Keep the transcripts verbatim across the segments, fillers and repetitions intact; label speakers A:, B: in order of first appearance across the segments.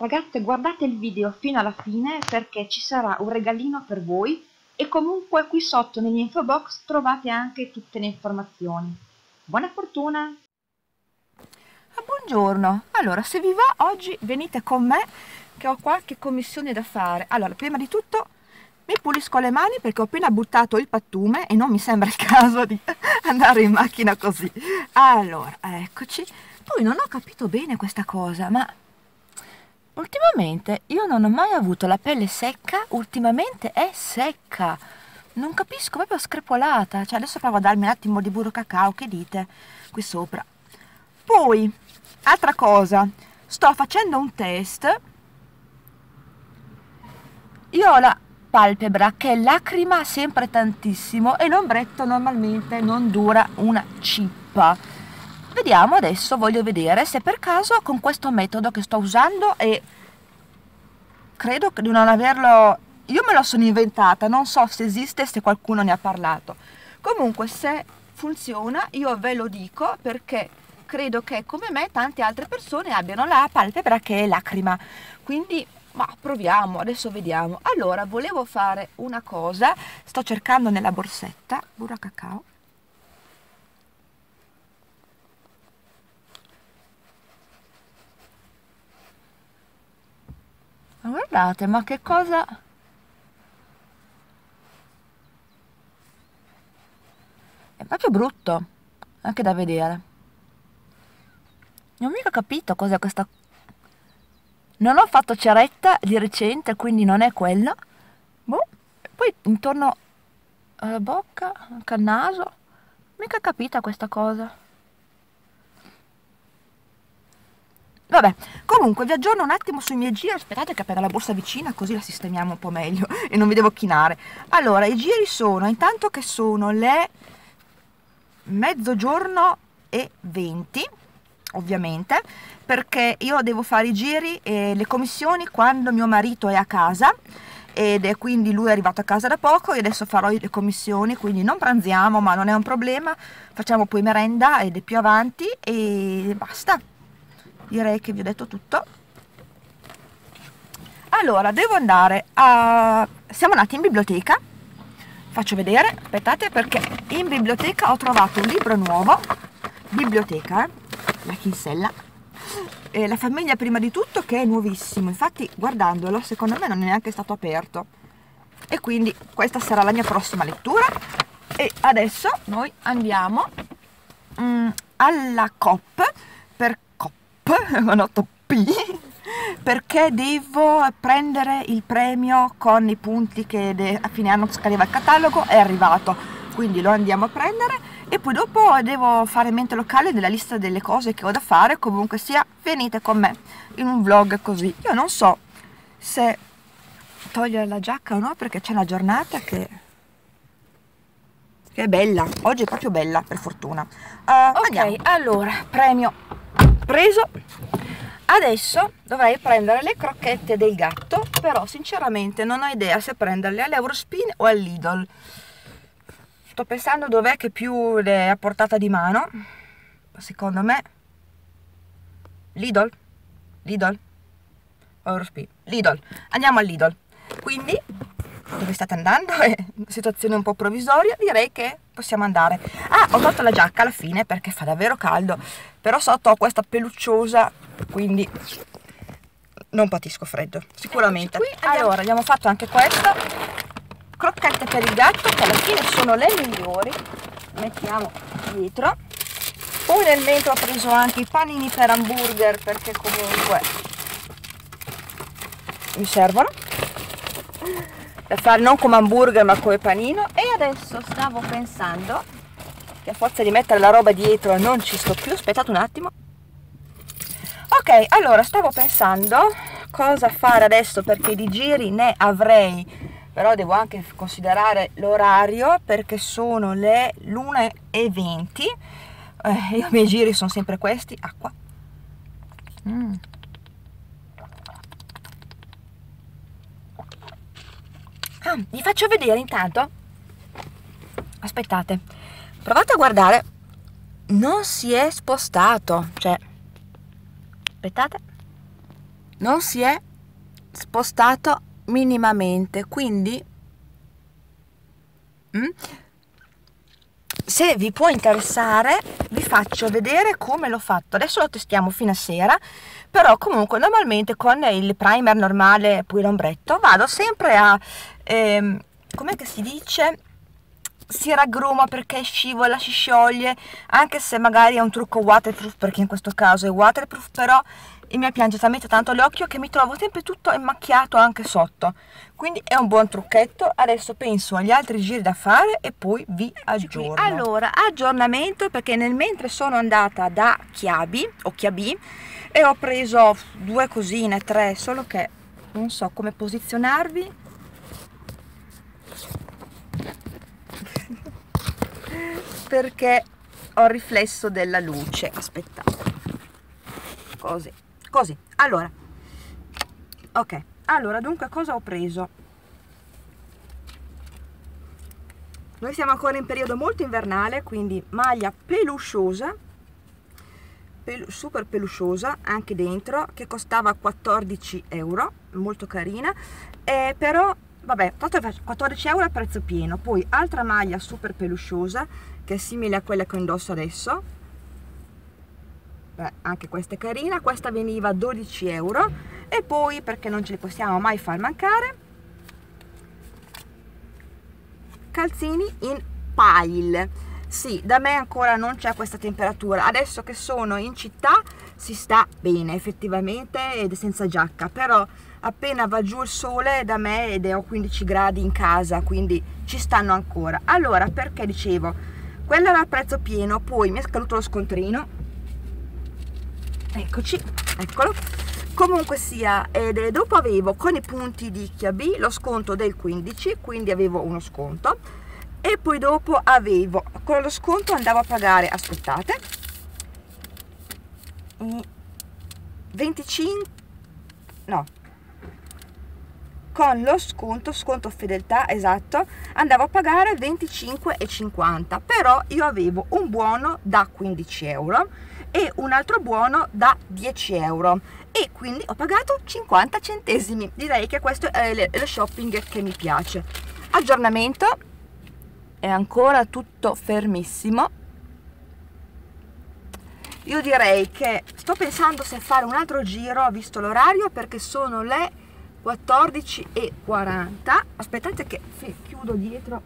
A: Ragazze, guardate il video fino alla fine perché ci sarà un regalino per voi e comunque qui sotto nell'info box trovate anche tutte le informazioni. Buona fortuna!
B: Ah, buongiorno, allora se vi va oggi venite con me che ho qualche commissione da fare. Allora, prima di tutto mi pulisco le mani perché ho appena buttato il pattume e non mi sembra il caso di andare in macchina così. Allora, eccoci. Poi non ho capito bene questa cosa, ma ultimamente io non ho mai avuto la pelle secca, ultimamente è secca. Non capisco, proprio screpolata. Cioè adesso provo a darmi un attimo di burro cacao, che dite? Qui sopra. Poi, altra cosa, sto facendo un test. Io ho la palpebra che lacrima sempre tantissimo e l'ombretto normalmente non dura una cippa. Vediamo adesso, voglio vedere se per caso con questo metodo che sto usando, e credo di non averlo, io me lo sono inventata, non so se esiste, se qualcuno ne ha parlato. Comunque se funziona io ve lo dico perché credo che come me tante altre persone abbiano la palpebra che lacrima, quindi ma proviamo, adesso vediamo. Allora, volevo fare una cosa, sto cercando nella borsetta burro cacao. Ma guardate, ma che cosa... È proprio brutto, anche da vedere. Non ho mica capito cos'è questa... Non ho fatto ceretta di recente, quindi non è quello. Boh. Poi intorno alla bocca, anche al naso, mica capita questa cosa. Vabbè, comunque vi aggiorno un attimo sui miei giri. Aspettate che appena la borsa vicina così la sistemiamo un po' meglio e non mi devo chinare. Allora, i giri sono, intanto che sono le mezzogiorno e venti, ovviamente, perché io devo fare i giri e le commissioni quando mio marito è a casa, ed è quindi lui è arrivato a casa da poco e adesso farò le commissioni, quindi non pranziamo, ma non è un problema, facciamo poi merenda ed è più avanti e basta. Direi che vi ho detto tutto. Allora, devo andare a... Siamo andati in biblioteca. Faccio vedere, aspettate, perché in biblioteca ho trovato un libro nuovo. Biblioteca, eh? La Kinsella. E La famiglia prima di tutto, che è nuovissimo. Infatti, guardandolo, secondo me non è neanche stato aperto. E quindi questa sarà la mia prossima lettura. E adesso noi andiamo mm, alla Coop per con otto P perché devo prendere il premio con i punti che a fine anno scadeva il catalogo. È arrivato, quindi lo andiamo a prendere e poi dopo devo fare mente locale della lista delle cose che ho da fare. Comunque sia, venite con me in un vlog così. Io non so se togliere la giacca o no, perché c'è una giornata che che è bella, oggi è proprio bella, per fortuna. Uh, ok, andiamo. Allora, premio preso. Adesso dovrei prendere le crocchette del gatto, però sinceramente non ho idea se prenderle all'Eurospin o al Lidl. Sto pensando dov'è che più le è a portata di mano. Secondo me Lidl, Lidl o Eurospin, Lidl. Andiamo al Lidl. Quindi dove state andando? È una situazione un po' provvisoria, direi che possiamo andare. Ah, ho tolto la giacca alla fine perché fa davvero caldo, però sotto ho questa pelucciosa, quindi non patisco freddo, sicuramente. Qui, allora, abbiamo fatto anche questo, crocchette per il gatto, che alla fine sono le migliori, mettiamo dietro. Poi nel mentre ho preso anche i panini per hamburger, perché comunque mi servono per fare non come hamburger ma come panino. E adesso stavo pensando che a forza di mettere la roba dietro non ci sto più. Aspettate un attimo. Ok, allora stavo pensando cosa fare adesso, perché di giri ne avrei, però devo anche considerare l'orario perché sono le l'una e venti. Eh, io, i miei giri sono sempre questi. Acqua. mm. Ah, vi faccio vedere intanto. Aspettate, provate a guardare. Non si è spostato, cioè aspettate, non si è spostato minimamente, quindi mm, se vi può interessare vi faccio vedere come l'ho fatto. Adesso lo testiamo fino a sera, però comunque normalmente con il primer normale poi l'ombretto vado sempre a ehm, com'è che si dice, si raggruma perché scivola, si scioglie, anche se magari è un trucco waterproof, perché in questo caso è waterproof, però e mi piange talmente tanto l'occhio che mi trovo sempre tutto immacchiato anche sotto, quindi è un buon trucchetto. Adesso penso agli altri giri da fare e poi vi aggiorno. Allora, aggiornamento, perché nel mentre sono andata da Chiabi o Chiabi e ho preso due cosine, tre, solo che non so come posizionarvi. Perché ho il riflesso della luce, aspettate, così, così, allora, ok, allora, dunque cosa ho preso? Noi siamo ancora in periodo molto invernale, quindi maglia pelusciosa, pel super pelusciosa, anche dentro, che costava quattordici euro, molto carina, eh, però, vabbè, quattordici euro a prezzo pieno. Poi altra maglia super pelusciosa, che è simile a quella che indosso adesso. Beh, anche questa è carina, questa veniva dodici euro. E poi, perché non ce li possiamo mai far mancare, calzini in pile. Sì, da me ancora non c'è questa temperatura, adesso che sono in città si sta bene effettivamente ed è senza giacca, però appena va giù il sole da me ed è ho quindici gradi in casa, quindi ci stanno ancora. Allora, perché dicevo, quello era a prezzo pieno, poi mi è scaduto lo scontrino, eccoci, eccolo, comunque sia, ed dopo avevo con i punti di Chiabi lo sconto del quindici, quindi avevo uno sconto, e poi dopo avevo con lo sconto andavo a pagare, aspettate, venticinque, no, con lo sconto, sconto fedeltà, esatto, andavo a pagare venticinque e cinquanta, però io avevo un buono da quindici euro e un altro buono da dieci euro e quindi ho pagato cinquanta centesimi. Direi che questo è lo shopping che mi piace. Aggiornamento, è ancora tutto fermissimo. Io direi che sto pensando se fare un altro giro, visto l'orario, perché sono le quattordici e quaranta. Aspettate che chiudo dietro,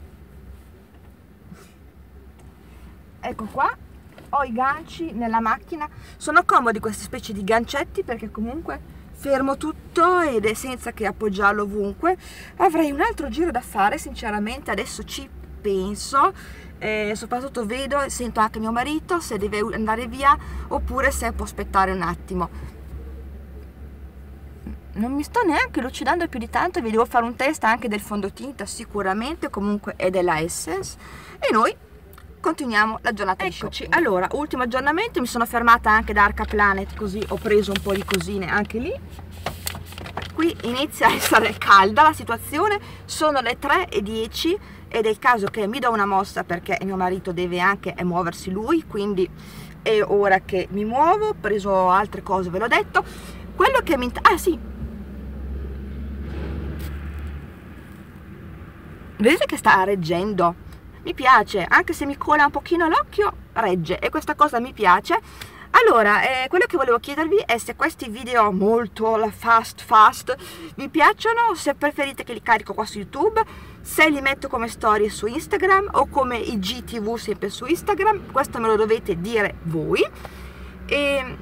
B: ecco qua, ho i ganci nella macchina, sono comodi queste specie di gancetti perché comunque fermo tutto ed è senza che appoggiarlo ovunque. Avrei un altro giro da fare sinceramente, adesso ci penso, eh, soprattutto vedo e sento anche mio marito se deve andare via oppure se può aspettare un attimo. Non mi sto neanche lucidando più di tanto, vi devo fare un test anche del fondotinta sicuramente, comunque è della Essence, e noi continuiamo la giornata di shopping. Allora, ultimo aggiornamento, mi sono fermata anche da Arca Planet, così ho preso un po' di cosine anche lì. Qui inizia a essere calda la situazione, sono le tre e dieci ed è il caso che mi do una mossa perché mio marito deve anche muoversi lui, quindi è ora che mi muovo. Ho preso altre cose, ve l'ho detto. Quello che mi... ah sì, vedete che sta reggendo, mi piace, anche se mi cola un pochino l'occhio, regge e questa cosa mi piace. Allora, eh, quello che volevo chiedervi è se questi video molto fast fast vi piacciono, se preferite che li carico qua su YouTube, se li metto come storie su Instagram o come I G T V sempre su Instagram, questo me lo dovete dire voi. E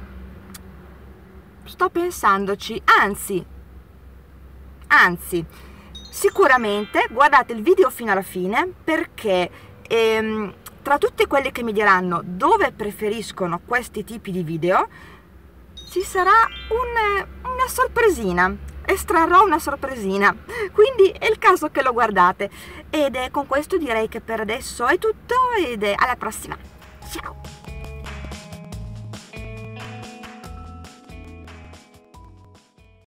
B: sto pensandoci, anzi, anzi, sicuramente guardate il video fino alla fine perché ehm, tra tutte quelle che mi diranno dove preferiscono questi tipi di video ci sarà un, una sorpresina, estrarrò una sorpresina, quindi è il caso che lo guardate. Ed è con questo direi che per adesso è tutto ed è alla prossima, ciao!